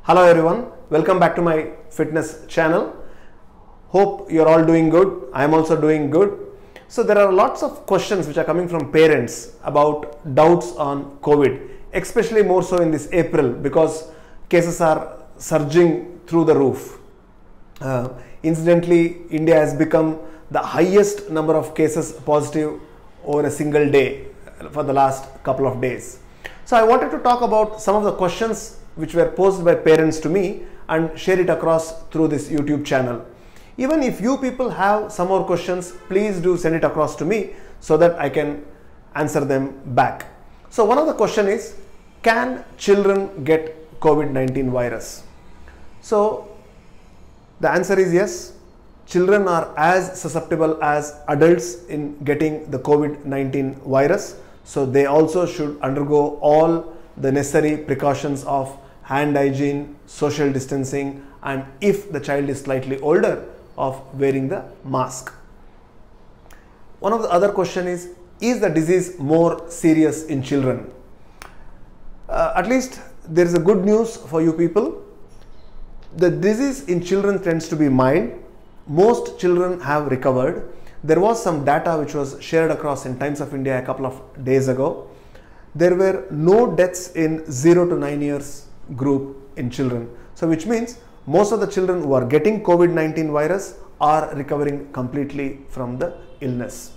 Hello everyone, welcome back to my fitness channel. Hope you're all doing good. I am also doing good. So there are lots of questions which are coming from parents about doubts on COVID, especially more so in this April because cases are surging through the roof. Incidentally, India has become the highest number of cases positive over a single day for the last couple of days. So I wanted to talk about some of the questions which were posed by parents to me and share it across through this YouTube channel. Even if you people have some more questions, please do send it across to me so that I can answer them back. So one of the question is, can children get COVID-19 virus? So the answer is yes. Children are as susceptible as adults in getting the COVID-19 virus. So they also should undergo all the necessary precautions of hand hygiene, social distancing, and if the child is slightly older, of wearing the mask. One of the other question is the disease more serious in children? At least there is a good news for you people. The disease in children tends to be mild. Most children have recovered. There was some data which was shared across in Times of India a couple of days ago. There were no deaths in 0 to 9 years group in children. So which means most of the children who are getting COVID-19 virus are recovering completely from the illness.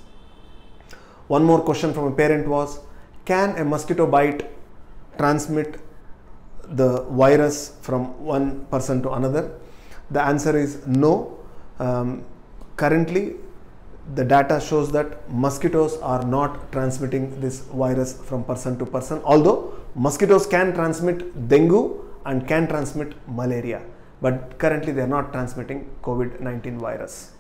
One more question from a parent was, can a mosquito bite transmit the virus from one person to another? The answer is no. Currently, the data shows that mosquitoes are not transmitting this virus from person to person, although mosquitoes can transmit dengue and can transmit malaria, but currently they are not transmitting COVID-19 virus.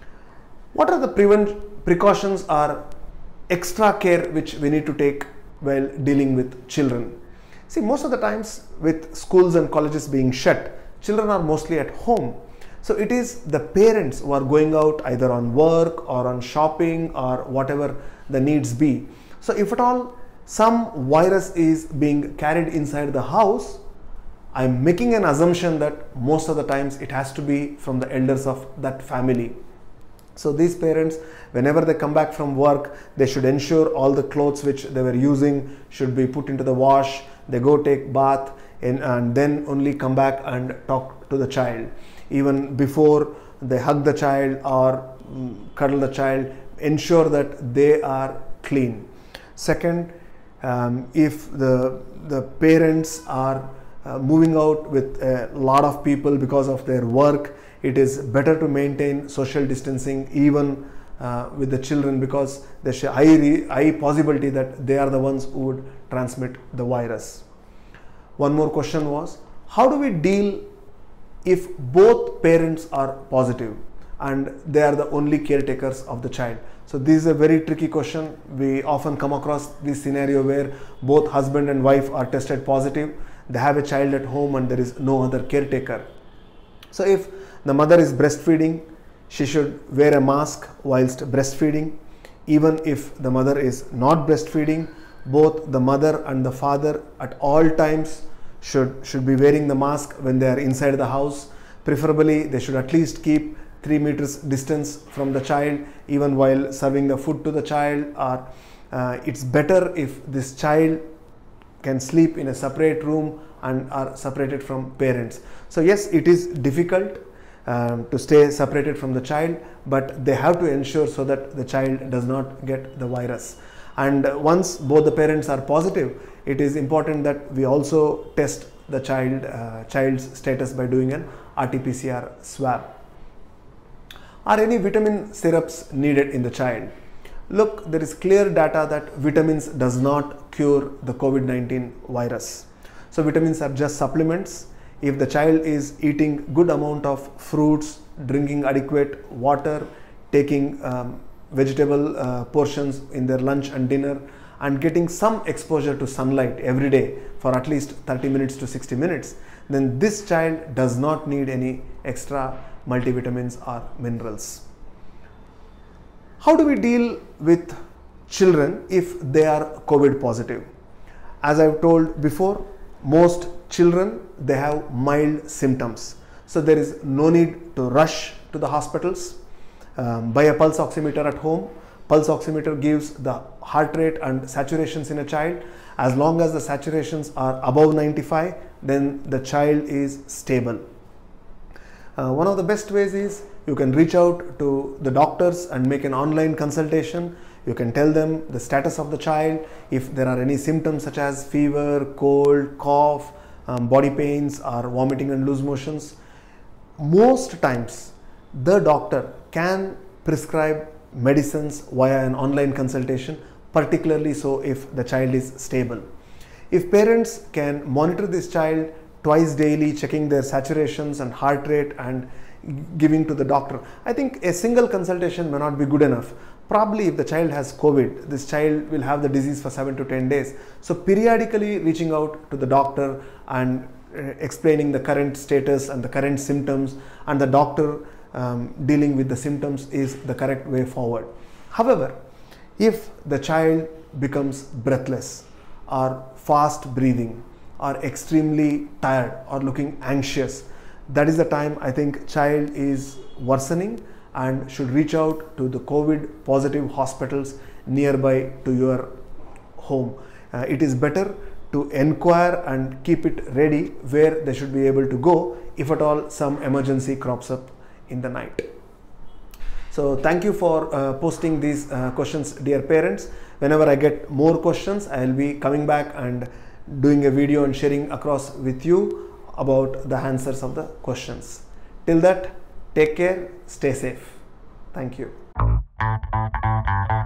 What are the precautions or extra care which we need to take while dealing with children? See, most of the times with schools and colleges being shut, children are mostly at home. So it is the parents who are going out either on work or on shopping or whatever the needs be. So if at all some virus is being carried inside the house, I am making an assumption that most of the times it has to be from the elders of that family. So these parents, whenever they come back from work, they should ensure all the clothes which they were using should be put into the wash. They go take bath and then only come back and talk to the child. Even before they hug the child or cuddle the child, ensure that they are clean. Second, if the parents are moving out with a lot of people because of their work, it is better to maintain social distancing even with the children, because there's a high possibility that they are the ones who would transmit the virus. One more question was, how do we deal if both parents are positive and they are the only caretakers of the child? So this is a very tricky question. We often come across this scenario where both husband and wife are tested positive. They have a child at home and there is no other caretaker. So if the mother is breastfeeding, she should wear a mask whilst breastfeeding. Even if the mother is not breastfeeding, both the mother and the father at all times should be wearing the mask when they are inside the house. Preferably they should at least keep 3 meters distance from the child even while serving the food to the child, or it's better if this child can sleep in a separate room and are separated from parents. So yes, it is difficult to stay separated from the child, but they have to ensure so that the child does not get the virus. And once both the parents are positive, it is important that we also test the child's status by doing an RT-PCR swab. Are any vitamin syrups needed in the child? Look, there is clear data that vitamins does not cure the COVID-19 virus. So vitamins are just supplements. If the child is eating good amount of fruits, drinking adequate water, taking vegetable portions in their lunch and dinner, and getting some exposure to sunlight every day for at least 30 minutes to 60 minutes, then this child does not need any extra multivitamins or minerals. How do we deal with children if they are COVID positive? As I've told before, most children, they have mild symptoms. So there is no need to rush to the hospitals. Buy a pulse oximeter at home. Pulse oximeter gives the heart rate and saturations in a child. As long as the saturations are above 95, then the child is stable. One of the best ways is you can reach out to the doctors and make an online consultation. You can tell them the status of the child, if there are any symptoms such as fever, cold, cough, body pains or vomiting and loose motions. Most times the doctor can prescribe medicines via an online consultation, particularly so if the child is stable. If parents can monitor this child twice daily, checking their saturations and heart rate and giving to the doctor, I think a single consultation may not be good enough. Probably if the child has COVID, this child will have the disease for 7 to 10 days. So periodically reaching out to the doctor and explaining the current status and the current symptoms, and the doctor dealing with the symptoms is the correct way forward. However, if the child becomes breathless or fast breathing or extremely tired or looking anxious, that is the time I think child is worsening and should reach out to the COVID positive hospitals nearby to your home. It is better to inquire and keep it ready where they should be able to go if at all some emergency crops up in the night. So thank you for posting these questions, dear parents. Whenever I get more questions, I will be coming back and doing a video and sharing across with you about the answers of the questions. Till that, take care, stay safe. Thank you.